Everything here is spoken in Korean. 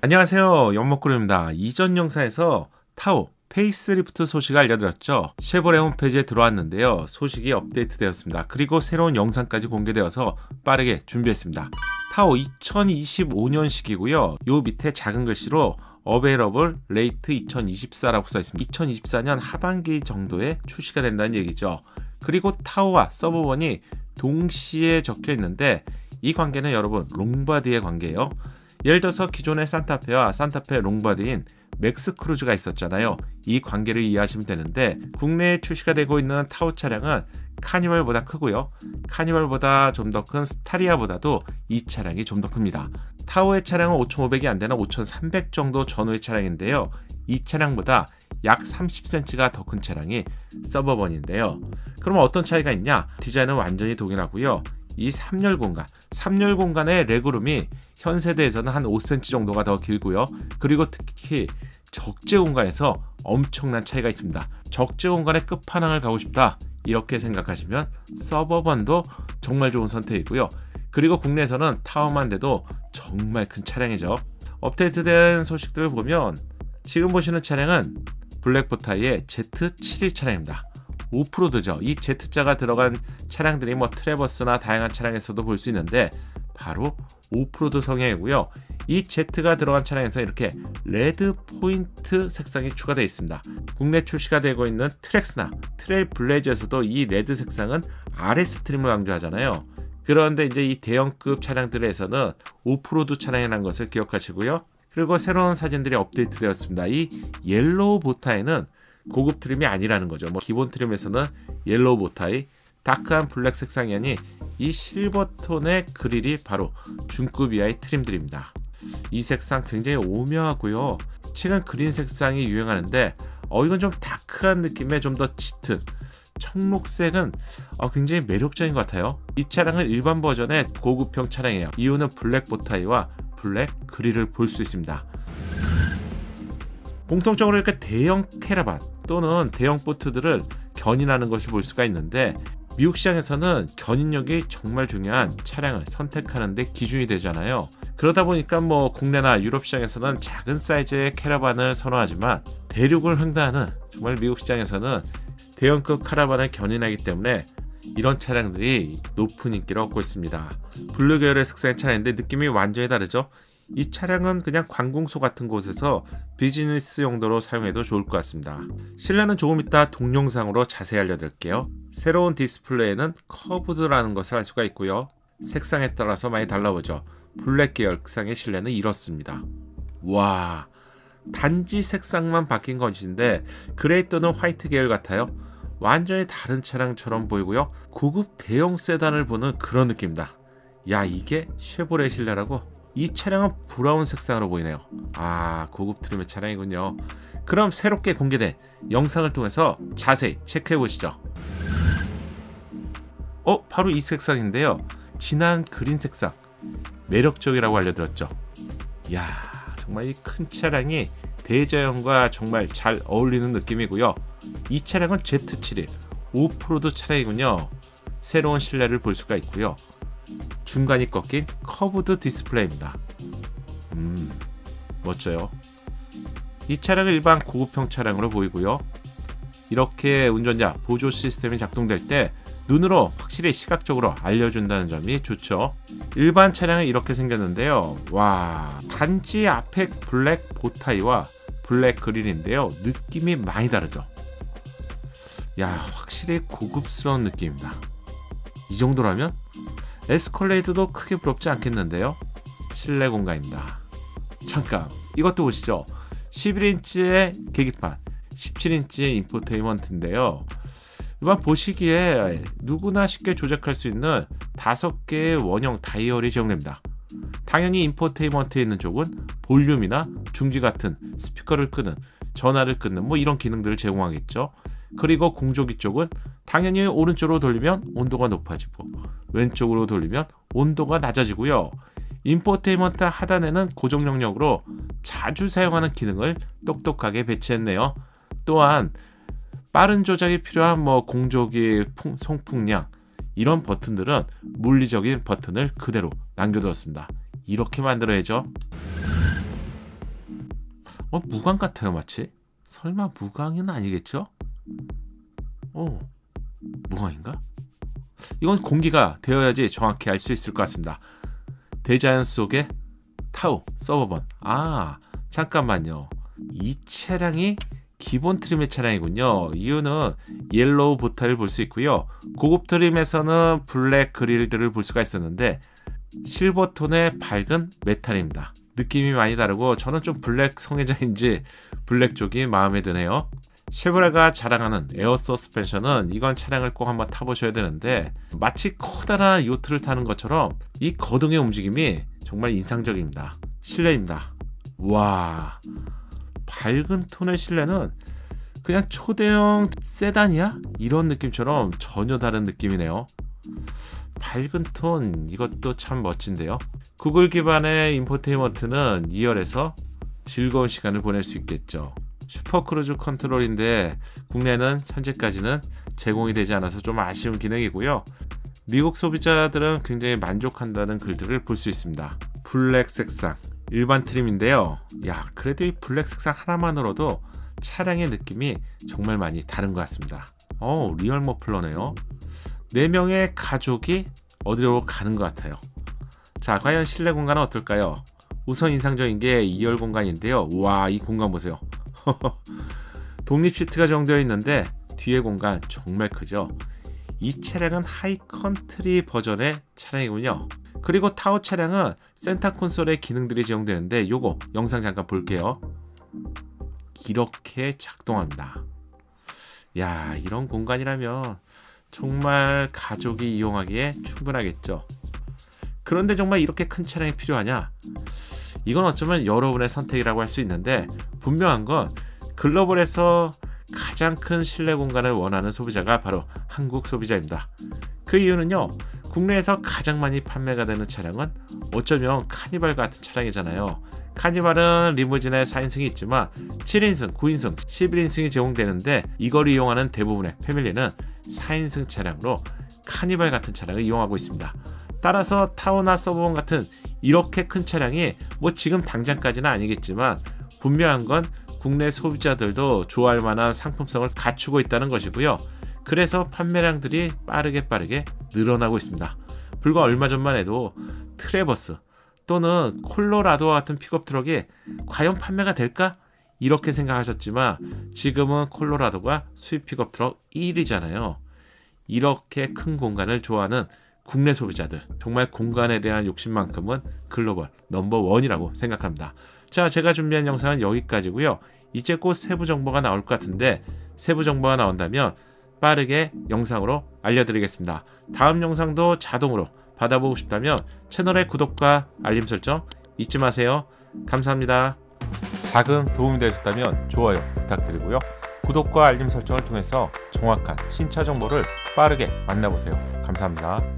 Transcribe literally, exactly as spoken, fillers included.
안녕하세요, 연목구름입니다. 이전 영상에서 타오 페이스리프트 소식을 알려드렸죠. 쉐보레 홈페이지에 들어왔는데요, 소식이 업데이트되었습니다. 그리고 새로운 영상까지 공개되어서 빠르게 준비했습니다. 타오 이천이십오 년식이고요 요 밑에 작은 글씨로 Available Late 이천이십사라고 써있습니다. 이천이십사 년 하반기 정도에 출시가 된다는 얘기죠. 그리고 타오와 서버원이 동시에 적혀 있는데, 이 관계는 여러분 롱바디의 관계예요. 예를 들어서 기존의 산타페와 산타페 롱바디인 맥스크루즈가 있었잖아요. 이 관계를 이해하시면 되는데, 국내에 출시가 되고 있는 타오 차량은 카니발보다 크고요, 카니발보다 좀 더 큰 스타리아보다도 이 차량이 좀 더 큽니다. 타오의 차량은 오천오백이 안되는 오천삼백 정도 전후의 차량인데요, 이 차량보다 약 삼십 센티미터가 더 큰 차량이 서버번인데요. 그럼 어떤 차이가 있냐? 디자인은 완전히 동일하고요, 이 삼 열 공간, 삼 열 공간의 레그룸이 현 세대에서는 한 오 센티미터 정도가 더 길고요. 그리고 특히 적재 공간에서 엄청난 차이가 있습니다. 적재 공간의 끝판왕을 가고 싶다, 이렇게 생각하시면 서버번도 정말 좋은 선택이고요. 그리고 국내에서는 타오만 돼도 정말 큰 차량이죠. 업데이트된 소식들을 보면 지금 보시는 차량은 블랙보타이의 제트 칠십일 차량입니다. 오프로드죠. 이 Z자가 들어간 차량들이 뭐 트래버스나 다양한 차량에서도 볼 수 있는데 바로 오프로드 성향이고요. 이 Z가 들어간 차량에서 이렇게 레드 포인트 색상이 추가되어 있습니다. 국내 출시가 되고 있는 트랙스나 트레일 블레이저에서도 이 레드 색상은 알에스 트림을 강조하잖아요. 그런데 이제 이 대형급 차량들에서는 오프로드 차량이라는 것을 기억하시고요. 그리고 새로운 사진들이 업데이트 되었습니다. 이 옐로우 보타이는 고급 트림이 아니라는 거죠. 뭐 기본 트림에서는 옐로우 보타이, 다크한 블랙 색상이 아닌 이 실버톤의 그릴이 바로 중급 이하의 트림들입니다. 이 색상 굉장히 오묘하고요. 최근 그린 색상이 유행하는데 어 이건 좀 다크한 느낌의 좀 더 짙은 청록색은 어, 굉장히 매력적인 것 같아요. 이 차량은 일반 버전의 고급형 차량이에요. 이유는 블랙 보타이와 블랙 그릴을 볼 수 있습니다. 공통적으로 이렇게 대형 캐러반 또는 대형 보트들을 견인하는 것을 볼 수가 있는데, 미국 시장에서는 견인력이 정말 중요한 차량을 선택하는 데 기준이 되잖아요. 그러다 보니까 뭐 국내나 유럽 시장에서는 작은 사이즈의 캐러반을 선호하지만, 대륙을 횡단하는 정말 미국 시장에서는 대형급 카라반을 견인하기 때문에 이런 차량들이 높은 인기를 얻고 있습니다. 블루 계열의 색상의 차량인데 느낌이 완전히 다르죠. 이 차량은 그냥 관공서 같은 곳에서 비즈니스 용도로 사용해도 좋을 것 같습니다. 실내는 조금 이따 동영상으로 자세히 알려드릴게요. 새로운 디스플레이는 커브드라는 것을 알 수가 있고요, 색상에 따라서 많이 달라보죠. 블랙 계열상의 실내는 이렇습니다. 와, 단지 색상만 바뀐 것인데 그레이 또는 화이트 계열 같아요. 완전히 다른 차량처럼 보이고요, 고급 대형 세단을 보는 그런 느낌입니다. 야, 이게 쉐보레 실내라고? 이 차량은 브라운 색상으로 보이네요. 아, 고급 트림의 차량이군요. 그럼 새롭게 공개된 영상을 통해서 자세히 체크해 보시죠. 어, 바로 이 색상인데요, 진한 그린 색상, 매력적이라고 알려드렸죠. 야, 정말 이 큰 차량이 대자연과 정말 잘 어울리는 느낌이고요. 이 차량은 제트 칠십일 오프로드 차량이군요. 새로운 실내를 볼 수가 있고요, 중간이 꺾인 커브드 디스플레이입니다. 음, 멋져요. 이 차량은 일반 고급형 차량으로 보이고요, 이렇게 운전자 보조 시스템이 작동될 때 눈으로 확실히 시각적으로 알려준다는 점이 좋죠. 일반 차량은 이렇게 생겼는데요, 와, 단지 앞에 블랙 보타이와 블랙 그릴인데요, 느낌이 많이 다르죠. 야, 확실히 고급스러운 느낌입니다. 이 정도라면 에스컬레이드도 크게 부럽지 않겠는데요. 실내 공간입니다. 잠깐, 이것도 보시죠. 십일 인치의 계기판, 십칠 인치의 인포테인먼트인데요, 일반 보시기에 누구나 쉽게 조작할 수 있는 다섯 개의 원형 다이얼이 제공됩니다. 당연히 인포테인먼트에 있는 쪽은 볼륨이나 중지 같은 스피커를 끄는, 전화를 끊는 뭐 이런 기능들을 제공하겠죠. 그리고 공조기 쪽은 당연히 오른쪽으로 돌리면 온도가 높아지고 왼쪽으로 돌리면 온도가 낮아지고요. 인포테인먼트 하단에는 고정 영역으로 자주 사용하는 기능을 똑똑하게 배치했네요. 또한 빠른 조작이 필요한 뭐 공조기 풍, 송풍량 이런 버튼들은 물리적인 버튼을 그대로 남겨두었습니다. 이렇게 만들어야죠. 어, 무광 같아요 마치. 설마 무광은 아니겠죠? 오, 무광인가? 이건 공기가 되어야지 정확히 알 수 있을 것 같습니다. 대자연 속의 타오 서버번. 아, 잠깐만요. 이 차량이 기본 트림의 차량이군요. 이유는 옐로우 보타를 볼 수 있고요. 고급 트림에서는 블랙 그릴들을 볼 수가 있었는데 실버톤의 밝은 메탈입니다. 느낌이 많이 다르고 저는 좀 블랙 성애자인지 블랙 쪽이 마음에 드네요. 쉐보레가 자랑하는 에어 서스펜션은 이건 차량을 꼭 한번 타보셔야 되는데 마치 커다란 요트를 타는 것처럼 이 거동의 움직임이 정말 인상적입니다. 실내입니다. 와, 밝은 톤의 실내는 그냥 초대형 세단이야? 이런 느낌처럼 전혀 다른 느낌이네요. 밝은 톤, 이것도 참 멋진데요. 구글 기반의 인포테인먼트는 이 열에서 즐거운 시간을 보낼 수 있겠죠. 슈퍼크루즈 컨트롤인데 국내는 현재까지는 제공이 되지 않아서 좀 아쉬운 기능이고요. 미국 소비자들은 굉장히 만족한다는 글들을 볼 수 있습니다. 블랙 색상, 일반 트림인데요. 야, 그래도 이 블랙 색상 하나만으로도 차량의 느낌이 정말 많이 다른 것 같습니다. 어, 리얼 머플러네요. 네 명의 가족이 어디로 가는 것 같아요. 자, 과연 실내 공간은 어떨까요? 우선 인상적인 게 이 열 공간인데요. 와, 이 공간 보세요. 독립 시트가 정되어 있는데 뒤에 공간 정말 크죠. 이 차량은 하이 컨트리 버전의 차량이군요. 그리고 타오 차량은 센터 콘솔의 기능들이 제공되는데 요거 영상 잠깐 볼게요. 이렇게 작동합니다. 야, 이런 공간이라면 정말 가족이 이용하기에 충분하겠죠. 그런데 정말 이렇게 큰 차량이 필요하냐? 이건 어쩌면 여러분의 선택이라고 할 수 있는데 분명한 건 글로벌에서 가장 큰 실내 공간을 원하는 소비자가 바로 한국 소비자입니다. 그 이유는요, 국내에서 가장 많이 판매가 되는 차량은 어쩌면 카니발 같은 차량이잖아요. 카니발은 리무진에 사 인승이 있지만 칠 인승, 구 인승, 십일 인승이 제공되는데 이걸 이용하는 대부분의 패밀리는 사 인승 차량으로 카니발 같은 차량을 이용하고 있습니다. 따라서 타오나 서버번 같은 이렇게 큰 차량이 뭐 지금 당장까지는 아니겠지만 분명한 건 국내 소비자들도 좋아할 만한 상품성을 갖추고 있다는 것이고요. 그래서 판매량들이 빠르게 빠르게 늘어나고 있습니다. 불과 얼마 전만 해도 트래버스 또는 콜로라도와 같은 픽업 트럭이 과연 판매가 될까? 이렇게 생각하셨지만 지금은 콜로라도가 수입 픽업 트럭 일 위잖아요. 이렇게 큰 공간을 좋아하는 국내 소비자들, 정말 공간에 대한 욕심만큼은 글로벌 넘버원이라고 생각합니다. 자, 제가 준비한 영상은 여기까지고요. 이제 곧 세부 정보가 나올 것 같은데 세부 정보가 나온다면 빠르게 영상으로 알려드리겠습니다. 다음 영상도 자동으로 받아보고 싶다면 채널의 구독과 알림 설정 잊지 마세요. 감사합니다. 작은 도움이 되셨다면 좋아요 부탁드리고요. 구독과 알림 설정을 통해서 정확한 신차 정보를 빠르게 만나보세요. 감사합니다.